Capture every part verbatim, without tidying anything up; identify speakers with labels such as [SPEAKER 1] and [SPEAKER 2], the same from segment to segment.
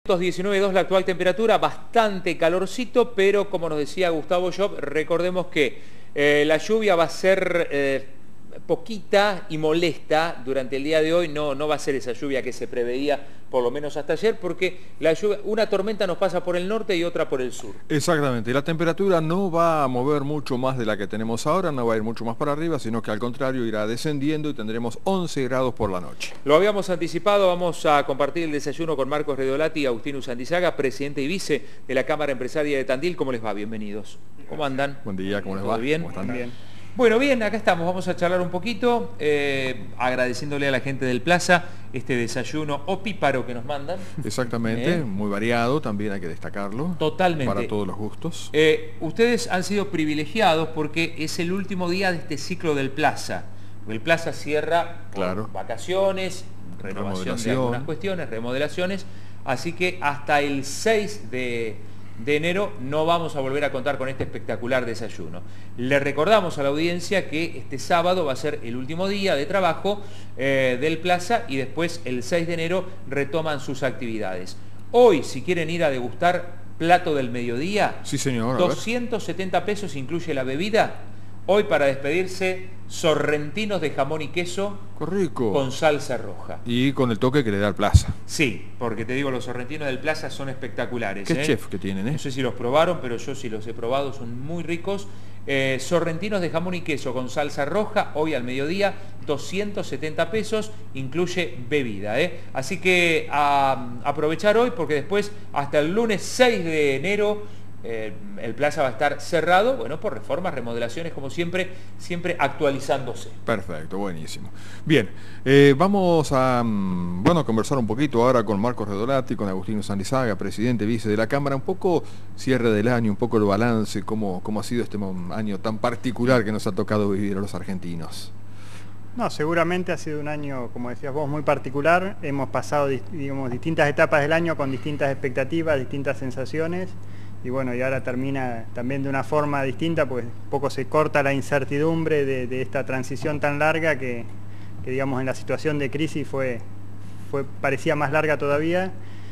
[SPEAKER 1] diecinueve punto dos la actual temperatura, bastante calorcito, pero como nos decía Gustavo Job, recordemos que eh, la lluvia va a ser eh, poquita y molesta durante el día de hoy, no, no va a ser esa lluvia que se preveía por lo menos hasta ayer, porque la lluvia, una tormenta nos pasa por el norte y otra por el sur.
[SPEAKER 2] Exactamente, la temperatura no va a mover mucho más de la que tenemos ahora, no va a ir mucho más para arriba, sino que al contrario irá descendiendo y tendremos once grados por la noche.
[SPEAKER 1] Lo habíamos anticipado, vamos a compartir el desayuno con Marcos Redolati y Agustín Usandizaga, presidente y vice de la Cámara Empresaria de Tandil. ¿Cómo les va? Bienvenidos. ¿Cómo andan?
[SPEAKER 2] Buen día, ¿cómo les va?
[SPEAKER 1] ¿Todo bien?
[SPEAKER 2] ¿Cómo están?
[SPEAKER 1] Bien. Bueno, bien, acá estamos, vamos a charlar un poquito, eh, agradeciéndole a la gente del Plaza este desayuno opíparo que nos mandan.
[SPEAKER 2] Exactamente,
[SPEAKER 1] ¿Eh?
[SPEAKER 2] muy variado, también hay que destacarlo.
[SPEAKER 1] Totalmente.
[SPEAKER 2] Para todos los gustos.
[SPEAKER 1] Eh, ustedes han sido privilegiados porque es el último día de este ciclo del Plaza. El Plaza cierra
[SPEAKER 2] claro.
[SPEAKER 1] vacaciones, renovación de algunas cuestiones, remodelaciones, así que hasta el seis de... de enero no vamos a volver a contar con este espectacular desayuno. Le recordamos a la audiencia que este sábado va a ser el último día de trabajo eh, del Plaza y después el seis de enero retoman sus actividades. Hoy, si quieren ir a degustar plato del mediodía,
[SPEAKER 2] sí, señor,
[SPEAKER 1] doscientos setenta pesos incluye la bebida. Hoy para despedirse, sorrentinos de jamón y queso
[SPEAKER 2] rico.
[SPEAKER 1] Con salsa roja.
[SPEAKER 2] Y con el toque que le da el Plaza.
[SPEAKER 1] Sí, porque te digo, los sorrentinos del Plaza son espectaculares.
[SPEAKER 2] Qué
[SPEAKER 1] ¿eh?
[SPEAKER 2] chef que tienen, ¿eh?
[SPEAKER 1] No sé si los probaron, pero yo sí los he probado, son muy ricos. Eh, sorrentinos de jamón y queso con salsa roja, hoy al mediodía, doscientos setenta pesos, incluye bebida. ¿eh? Así que a, aprovechar hoy, porque después, hasta el lunes seis de enero, Eh, el Plaza va a estar cerrado, bueno, por reformas, remodelaciones, como siempre, siempre actualizándose.
[SPEAKER 2] Perfecto, buenísimo. Bien, eh, vamos a mm, bueno, conversar un poquito ahora con Marcos Redolati, con Agustín Usandizaga, presidente, vice de la Cámara, un poco cierre del año, un poco el balance, cómo, cómo ha sido este año tan particular que nos ha tocado vivir a los argentinos.
[SPEAKER 3] No, seguramente ha sido un año, como decías vos, muy particular. Hemos pasado, digamos, distintas etapas del año con distintas expectativas, distintas sensaciones. Y bueno, y ahora termina también de una forma distinta, pues un poco se corta la incertidumbre de, de esta transición tan larga que, que, digamos, en la situación de crisis fue, fue, parecía más larga todavía.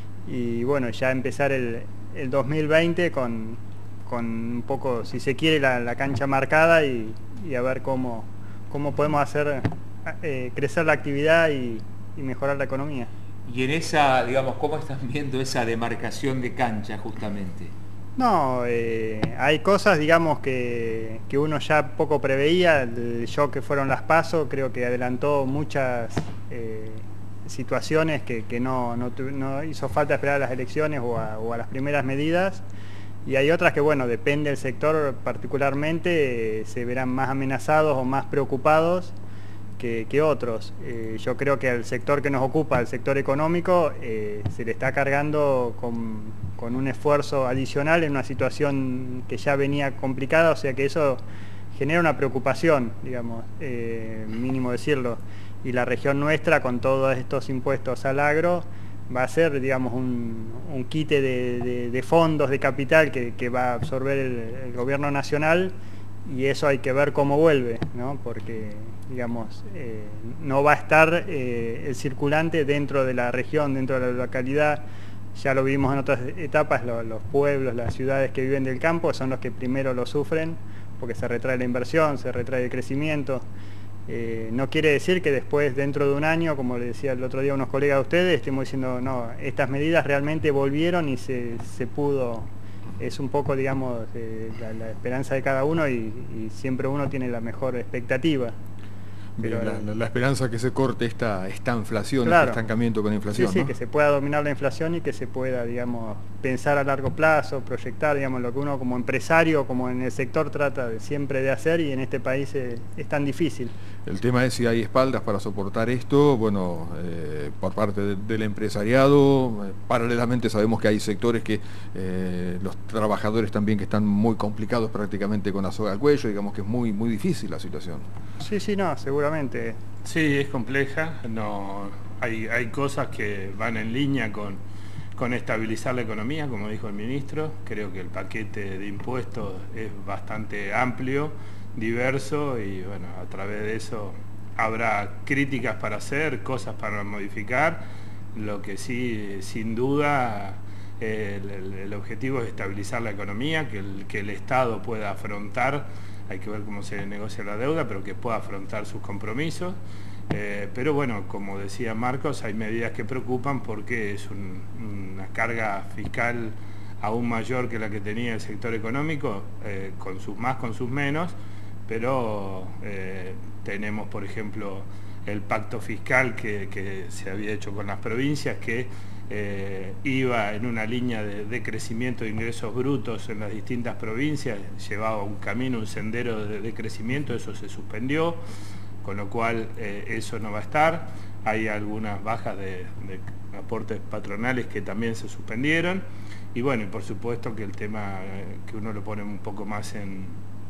[SPEAKER 3] Y bueno, ya empezar el, el dos mil veinte con, con un poco, si se quiere, la, la cancha marcada y, y a ver cómo, cómo podemos hacer eh, crecer la actividad y, y mejorar la economía.
[SPEAKER 1] Y en esa, digamos, ¿cómo están viendo esa demarcación de cancha justamente?
[SPEAKER 3] No, eh, hay cosas, digamos, que, que uno ya poco preveía. El shock que fueron las PASO creo que adelantó muchas eh, situaciones que, que no, no, no hizo falta esperar a las elecciones o a, o a las primeras medidas. Y hay otras que, bueno, depende del sector particularmente, eh, se verán más amenazados o más preocupados que, que otros. Eh, yo creo que al sector que nos ocupa, el sector económico, eh, se le está cargando con... con un esfuerzo adicional en una situación que ya venía complicada, o sea que eso genera una preocupación, digamos, eh, mínimo decirlo, y la región nuestra con todos estos impuestos al agro va a ser, digamos, un, un quite de, de, de fondos, de capital que, que va a absorber el, el gobierno nacional, y eso hay que ver cómo vuelve, ¿no? Porque, digamos, eh, no va a estar eh, el circulante dentro de la región, dentro de la localidad. Ya lo vimos en otras etapas, los, los pueblos, las ciudades que viven del campo son los que primero lo sufren, porque se retrae la inversión, se retrae el crecimiento. Eh, no quiere decir que después, dentro de un año, como le decía el otro día a unos colegas de ustedes, estemos diciendo, no, estas medidas realmente volvieron y se, se pudo. Es un poco, digamos, eh, la, la esperanza de cada uno y, y siempre uno tiene la mejor expectativa.
[SPEAKER 2] Pero la, la, la esperanza que se corte esta, esta inflación,
[SPEAKER 3] claro,
[SPEAKER 2] este estancamiento con inflación,
[SPEAKER 3] sí, sí,
[SPEAKER 2] ¿no?
[SPEAKER 3] que se pueda dominar la inflación y que se pueda, digamos, pensar a largo plazo, proyectar, digamos, lo que uno como empresario, como en el sector trata de, siempre de hacer, y en este país es, es tan difícil.
[SPEAKER 2] El tema es si hay espaldas para soportar esto, bueno, eh, por parte de, del empresariado. Eh, paralelamente sabemos que hay sectores que eh, los trabajadores también que están muy complicados prácticamente con la soga al cuello, digamos que es muy, muy difícil la situación.
[SPEAKER 3] Sí, sí, no, seguramente.
[SPEAKER 4] Sí, es compleja, no, hay, hay cosas que van en línea con, con estabilizar la economía, como dijo el ministro. Creo que el paquete de impuestos es bastante amplio, diverso, y bueno, a través de eso habrá críticas para hacer, cosas para modificar. Lo que sí, sin duda, Eh, el, el objetivo es estabilizar la economía, que el, que el Estado pueda afrontar, hay que ver cómo se negocia la deuda, pero que pueda afrontar sus compromisos. Eh, pero bueno, como decía Marcos, hay medidas que preocupan porque es un, una carga fiscal aún mayor que la que tenía el sector económico, eh, con sus más, con sus menos, pero eh, tenemos, por ejemplo, el pacto fiscal que, que se había hecho con las provincias, que eh, iba en una línea de, de crecimiento de ingresos brutos en las distintas provincias, llevaba un camino, un sendero de, de crecimiento, eso se suspendió, con lo cual eh, eso no va a estar. Hay algunas bajas de, de aportes patronales que también se suspendieron, y bueno, y por supuesto que el tema eh, que uno lo pone un poco más en,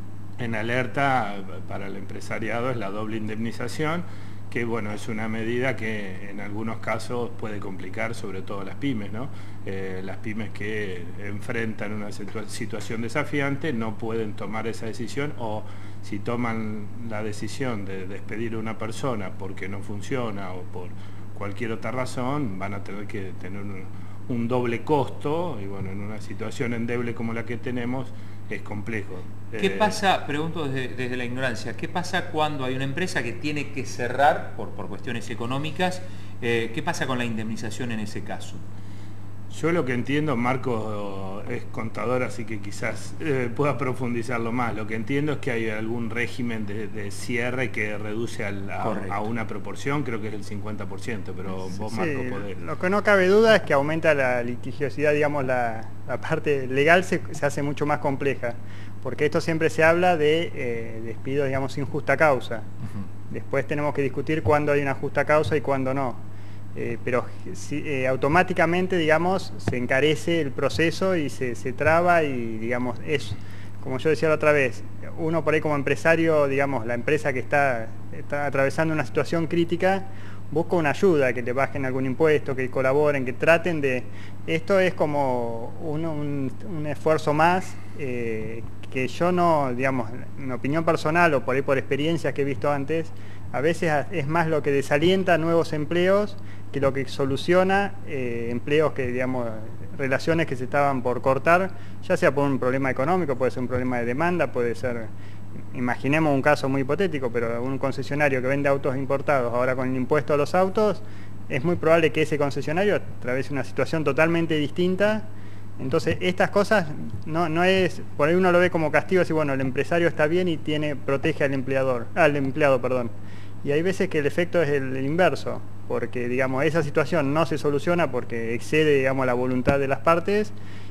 [SPEAKER 4] en alerta para el empresariado es la doble indemnización, que bueno, es una medida que en algunos casos puede complicar sobre todo las pymes, ¿no? Eh, las pymes que enfrentan una situa situación desafiante no pueden tomar esa decisión, o si toman la decisión de despedir a una persona porque no funciona o por cualquier otra razón, van a tener que tener un, un doble costo, y bueno, en una situación endeble como la que tenemos es complejo.
[SPEAKER 1] ¿Qué
[SPEAKER 4] eh,
[SPEAKER 1] pasa, pregunto desde, desde la ignorancia, qué pasa cuando hay una empresa que tiene que cerrar por, por cuestiones económicas? Eh, ¿Qué pasa con la indemnización en ese caso?
[SPEAKER 4] Yo lo que entiendo, Marcos es contador, así que quizás eh, pueda profundizarlo más. Lo que entiendo es que hay algún régimen de, de cierre que reduce al, a, a una proporción, creo que es el cincuenta por ciento, pero vos,
[SPEAKER 3] sí,
[SPEAKER 4] Marcos, podés.
[SPEAKER 3] Lo que no cabe duda es que aumenta la litigiosidad, digamos, la, la parte legal se, se hace mucho más compleja, porque esto siempre se habla de eh, despidos, digamos, sin justa causa. Uh-huh. Después tenemos que discutir cuándo hay una justa causa y cuándo no. Eh, pero si, eh, automáticamente, digamos, se encarece el proceso y se, se traba, y digamos, es, como yo decía la otra vez, uno por ahí como empresario, digamos, la empresa que está, está atravesando una situación crítica, busca una ayuda, que le bajen algún impuesto, que colaboren, que traten de... Esto es como un, un, un esfuerzo más eh, que yo no, digamos, en mi opinión personal o por ahí por experiencias que he visto antes, a veces es más lo que desalienta nuevos empleos que lo que soluciona eh, empleos que, digamos, relaciones que se estaban por cortar, ya sea por un problema económico, puede ser un problema de demanda, puede ser, imaginemos un caso muy hipotético, pero un concesionario que vende autos importados, ahora con el impuesto a los autos, es muy probable que ese concesionario atraviese una situación totalmente distinta. Entonces estas cosas no, no es, por ahí uno lo ve como castigo, si bueno, el empresario está bien y tiene, protege al empleador, al empleado, perdón. Y hay veces que el efecto es el, el inverso, porque digamos esa situación no se soluciona porque excede, digamos, la voluntad de las partes,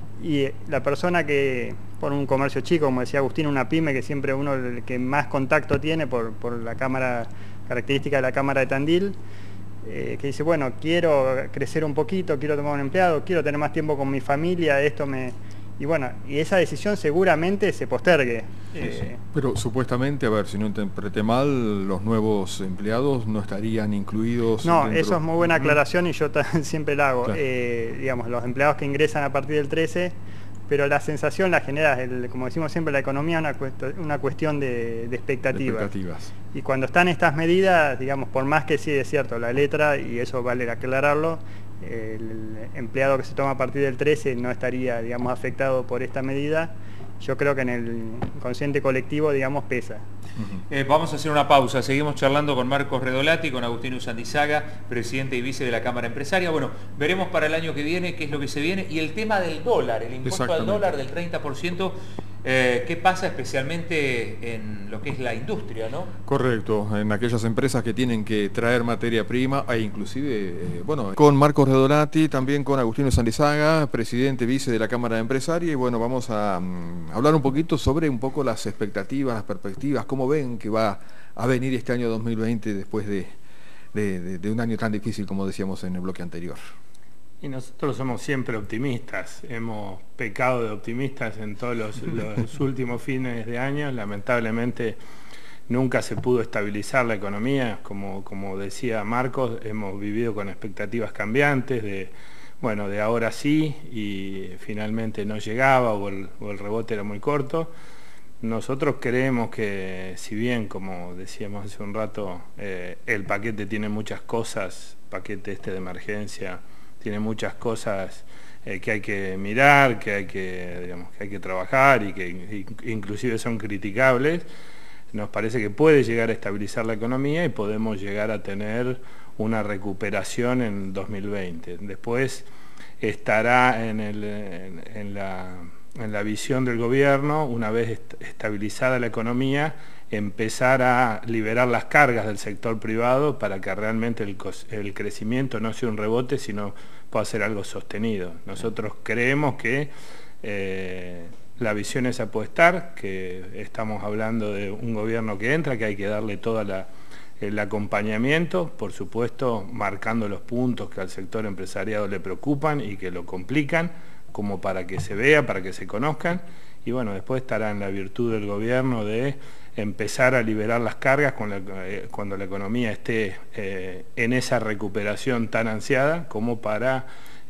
[SPEAKER 3] y la persona que, por un comercio chico, como decía Agustín, una pyme, que siempre uno el que más contacto tiene por, por la cámara, característica de la cámara de Tandil, eh, que dice, bueno, quiero crecer un poquito, quiero tomar un empleado, quiero tener más tiempo con mi familia, esto me... Y bueno, y esa decisión seguramente se postergue.
[SPEAKER 2] Sí,
[SPEAKER 3] eh,
[SPEAKER 2] sí. Pero supuestamente, a ver, si no interpreté mal, los nuevos empleados no estarían incluidos.
[SPEAKER 3] No,
[SPEAKER 2] dentro...
[SPEAKER 3] eso es muy buena aclaración, y yo siempre la hago.
[SPEAKER 2] Claro.
[SPEAKER 3] Eh, digamos, los empleados que ingresan a partir del trece, pero la sensación la genera, el, como decimos siempre, la economía es una, cuest una cuestión de, de, expectativas. de expectativas. Y cuando están estas medidas, digamos, por más que sí es cierto, la letra, y eso vale aclararlo, el empleado que se toma a partir del trece no estaría, digamos, afectado por esta medida. Yo creo que en el inconsciente colectivo, digamos, pesa.
[SPEAKER 1] Uh-huh. eh, vamos a hacer una pausa, seguimos charlando con Marcos Redolati, con Agustín Usandizaga, presidente y vice de la Cámara Empresaria. Bueno, veremos para el año que viene qué es lo que se viene, y el tema del dólar, el impuesto al dólar del treinta por ciento, eh, ¿qué pasa especialmente en lo que es la industria, no?
[SPEAKER 2] Correcto, en aquellas empresas que tienen que traer materia prima, e inclusive, eh, bueno, con Marcos Redolati, también con Agustín Usandizaga, presidente vice de la Cámara Empresaria, y bueno, vamos a um, hablar un poquito sobre un poco las expectativas, las perspectivas, cómo ven que va a venir este año dos mil veinte después de, de, de, de un año tan difícil como decíamos en el bloque anterior.
[SPEAKER 4] Y nosotros somos siempre optimistas, hemos pecado de optimistas en todos los, los últimos fines de año, lamentablemente nunca se pudo estabilizar la economía, como, como decía Marcos, hemos vivido con expectativas cambiantes de, bueno, de ahora sí, y finalmente no llegaba, o el, o el rebote era muy corto. Nosotros creemos que, si bien, como decíamos hace un rato, eh, el paquete tiene muchas cosas, paquete este de emergencia, tiene muchas cosas eh, que hay que mirar, que hay que, digamos, que hay que trabajar y que inclusive son criticables, nos parece que puede llegar a estabilizar la economía y podemos llegar a tener una recuperación en dos mil veinte. Después estará en, el, en, en, la, en la visión del gobierno, una vez est estabilizada la economía, empezar a liberar las cargas del sector privado para que realmente el, el crecimiento no sea un rebote, sino pueda ser algo sostenido. Nosotros creemos que eh, la visión esa puede estar, que estamos hablando de un gobierno que entra, que hay que darle toda la el acompañamiento, por supuesto, marcando los puntos que al sector empresariado le preocupan y que lo complican, como para que se vea, para que se conozcan, y bueno, después estará en la virtud del gobierno de empezar a liberar las cargas cuando la, eh, cuando la economía esté eh, en esa recuperación tan ansiada, como para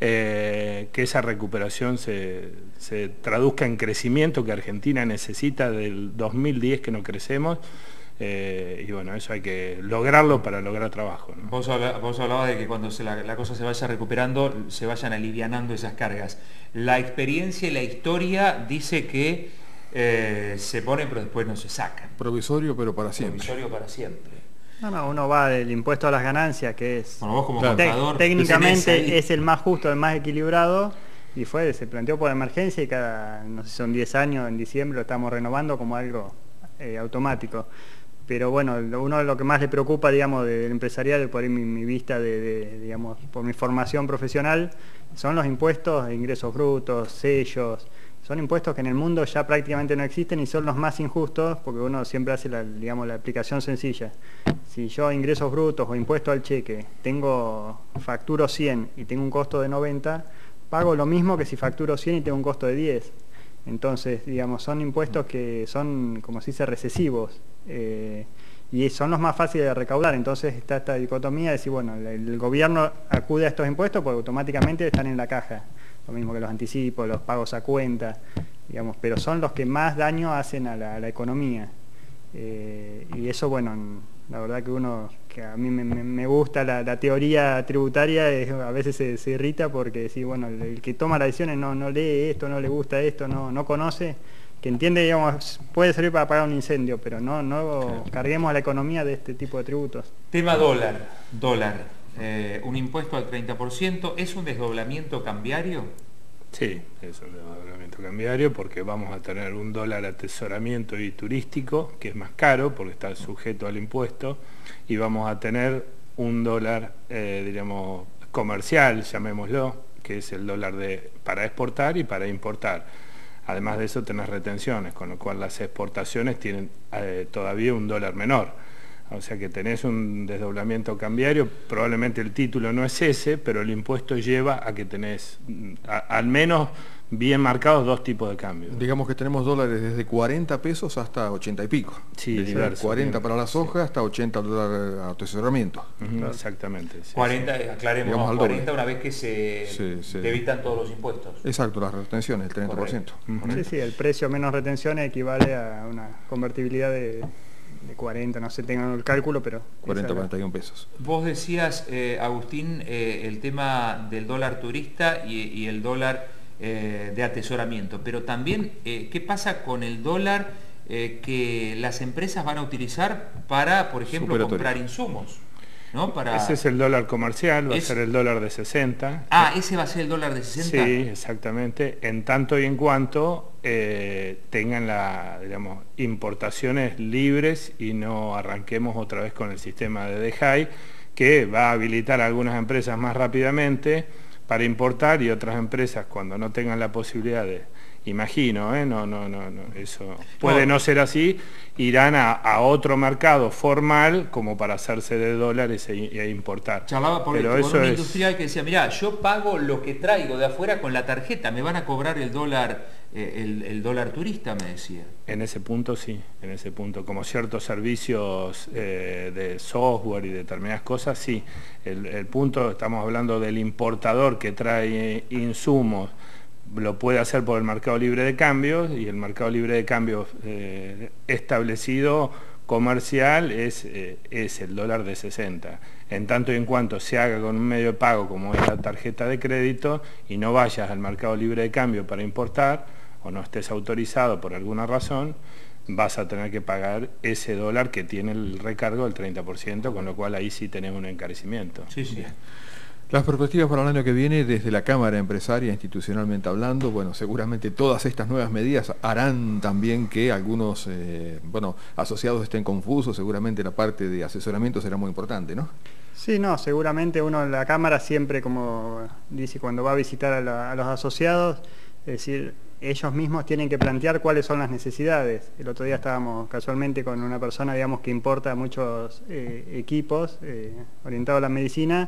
[SPEAKER 4] eh, que esa recuperación se, se traduzca en crecimiento que Argentina necesita del dos mil diez que no crecemos. Eh, y bueno, eso hay que lograrlo para lograr trabajo, ¿no?
[SPEAKER 1] Vos, habla, vos hablabas de que cuando se la, la cosa se vaya recuperando, se vayan alivianando esas cargas. La experiencia y la historia dice que eh, se ponen pero después no se sacan.
[SPEAKER 2] Provisorio pero para siempre.
[SPEAKER 1] Provisorio para siempre.
[SPEAKER 3] No, no, uno va del impuesto a las ganancias, que es...
[SPEAKER 1] Bueno, vos como
[SPEAKER 3] claro.
[SPEAKER 1] contador,
[SPEAKER 3] técnicamente es el más justo, el más equilibrado, y fue, se planteó por emergencia y cada, no sé si son diez años, en diciembre lo estamos renovando como algo eh, automático. Pero bueno, uno de lo que más le preocupa, digamos, del empresarial, por mi, mi vista de, de, digamos, por mi formación profesional, son los impuestos de ingresos brutos, sellos. Son impuestos que en el mundo ya prácticamente no existen y son los más injustos, porque uno siempre hace la, digamos, la aplicación sencilla. Si yo ingresos brutos o impuesto al cheque, tengo facturo cien y tengo un costo de noventa, pago lo mismo que si facturo cien y tengo un costo de diez. Entonces, digamos, son impuestos que son, como se dice, recesivos. Eh, y son los más fáciles de recaudar. Entonces está esta dicotomía de decir, bueno, el, el gobierno acude a estos impuestos porque automáticamente están en la caja, lo mismo que los anticipos, los pagos a cuenta, digamos, pero son los que más daño hacen a la, a la economía. Eh, y eso, bueno, la verdad que uno, que a mí me, me, me gusta la, la teoría tributaria, es, a veces se, se irrita porque sí, bueno, el, el que toma las decisiones no, no lee esto, no le gusta esto, no, no conoce, que entiende, digamos, puede servir para apagar un incendio, pero no, no claro. Carguemos a la economía de este tipo de tributos.
[SPEAKER 1] Tema dólar, dólar, eh, un impuesto al treinta por ciento, ¿es un desdoblamiento cambiario?
[SPEAKER 4] Sí, es un desdoblamiento cambiario porque vamos a tener un dólar atesoramiento y turístico, que es más caro porque está sujeto al impuesto, y vamos a tener un dólar, eh, diríamos, comercial, llamémoslo, que es el dólar de, para exportar y para importar. Además de eso tenés retenciones, con lo cual las exportaciones tienen eh, todavía un dólar menor. O sea que tenés un desdoblamiento cambiario, probablemente el título no es ese, pero el impuesto lleva a que tenés a, al menos bien marcados dos tipos de cambios.
[SPEAKER 2] Digamos que tenemos dólares desde cuarenta pesos hasta ochenta y pico.
[SPEAKER 4] Sí,
[SPEAKER 2] de diverso, cuarenta bien. Para la soja, sí, hasta ochenta dólares a atesoramiento.
[SPEAKER 4] Uh-huh, claro. Exactamente. Sí,
[SPEAKER 1] cuarenta,
[SPEAKER 4] sí.
[SPEAKER 1] Aclaremos, digamos, cuarenta una vez que se
[SPEAKER 2] sí, sí.
[SPEAKER 1] debitan todos los impuestos.
[SPEAKER 2] Exacto, las retenciones, el treinta por ciento.
[SPEAKER 3] Uh-huh. Sí, sí, el precio menos retenciones equivale a una convertibilidad de... de cuarenta, no sé, tengan el cálculo, pero...
[SPEAKER 2] cuarenta, cuarenta y uno pesos.
[SPEAKER 1] Vos decías, eh, Agustín, eh, el tema del dólar turista y, y el dólar eh, de atesoramiento, pero también, eh, ¿qué pasa con el dólar eh, que las empresas van a utilizar para, por ejemplo, comprar insumos? ¿No? Para...
[SPEAKER 4] Ese es el dólar comercial, va es... a ser el dólar de sesenta.
[SPEAKER 1] Ah, ese va a ser el dólar de sesenta.
[SPEAKER 4] Sí, exactamente, en tanto y en cuanto eh, tengan la, digamos, importaciones libres y no arranquemos otra vez con el sistema de D J I, que va a habilitar a algunas empresas más rápidamente para importar y otras empresas cuando no tengan la posibilidad de... Imagino, ¿eh? no, no, no, no, eso puede no, no ser así, irán a, a otro mercado formal como para hacerse de dólares e, e importar.
[SPEAKER 1] Charlaba por Pero eso con un es... industrial que decía, mirá, yo pago lo que traigo de afuera con la tarjeta, me van a cobrar el dólar, eh, el, el dólar turista, me decía.
[SPEAKER 4] En ese punto sí, en ese punto, como ciertos servicios eh, de software y determinadas cosas, sí. El, el punto, estamos hablando del importador que trae insumos, lo puede hacer por el mercado libre de cambios, y el mercado libre de cambios eh, establecido comercial es, eh, es el dólar de sesenta. en tanto y en cuanto se haga con un medio de pago como es la tarjeta de crédito y no vayas al mercado libre de cambio para importar o no estés autorizado por alguna razón, vas a tener que pagar ese dólar que tiene el recargo del treinta por ciento, con lo cual ahí sí tenés un encarecimiento.
[SPEAKER 2] Sí, sí. Las perspectivas para el año que viene desde la Cámara Empresaria, institucionalmente hablando, bueno, seguramente todas estas nuevas medidas harán también que algunos eh, bueno, asociados estén confusos, seguramente la parte de asesoramiento será muy importante, ¿no?
[SPEAKER 3] Sí, no, seguramente uno en la Cámara siempre, como dice, cuando va a visitar a, la, a los asociados, es decir, ellos mismos tienen que plantear cuáles son las necesidades. El otro día estábamos casualmente con una persona, digamos, que importa muchos eh, equipos eh, orientados a la medicina,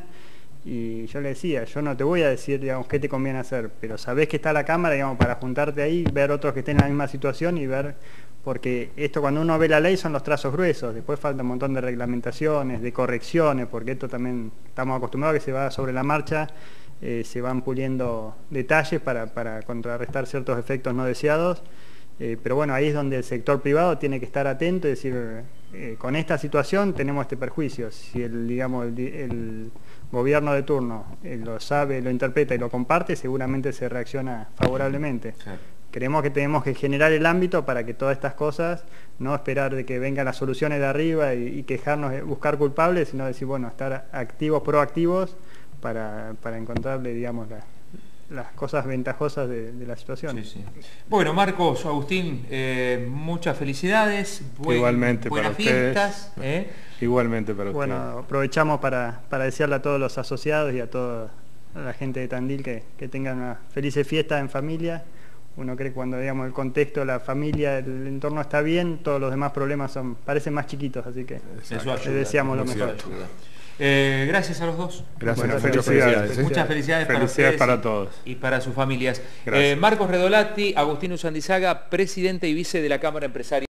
[SPEAKER 3] y yo le decía, yo no te voy a decir, digamos, qué te conviene hacer, pero sabés que está la Cámara, digamos, para juntarte ahí, ver otros que estén en la misma situación y ver, porque esto cuando uno ve la ley son los trazos gruesos, después falta un montón de reglamentaciones, de correcciones, porque esto también estamos acostumbrados a que se va sobre la marcha, eh, se van puliendo detalles para, para contrarrestar ciertos efectos no deseados, eh, pero bueno, ahí es donde el sector privado tiene que estar atento y decir, eh, con esta situación tenemos este perjuicio, si el, digamos, el, el gobierno de turno eh, lo sabe, lo interpreta y lo comparte, seguramente se reacciona favorablemente. Sí. Creemos que tenemos que generar el ámbito para que todas estas cosas, no esperar de que vengan las soluciones de arriba y, y quejarnos, buscar culpables, sino decir, bueno, estar activos, proactivos, para, para encontrarle, digamos, la, las cosas ventajosas de, de la situación.
[SPEAKER 1] Sí, sí. Bueno, Marcos, Agustín, eh, muchas felicidades, buen,
[SPEAKER 4] igualmente
[SPEAKER 1] buenas
[SPEAKER 4] para
[SPEAKER 1] fiestas. ¿eh?
[SPEAKER 4] Igualmente para
[SPEAKER 3] bueno, ustedes. Bueno, aprovechamos para, para desearle a todos los asociados y a toda la gente de Tandil que, que tengan una feliz fiesta en familia. Uno cree que cuando, digamos, el contexto, la familia, el entorno está bien, todos los demás problemas son parecen más chiquitos, así que les deseamos lo mejor.
[SPEAKER 1] Eh, gracias a los dos.
[SPEAKER 2] Gracias.
[SPEAKER 1] Bueno,
[SPEAKER 2] felicidades.
[SPEAKER 1] felicidades. Muchas felicidades,
[SPEAKER 4] felicidades
[SPEAKER 1] para,
[SPEAKER 4] para todos
[SPEAKER 1] y para sus familias. Eh, Marcos Redolati, Agustín Usandizaga, presidente y vice de la Cámara Empresaria.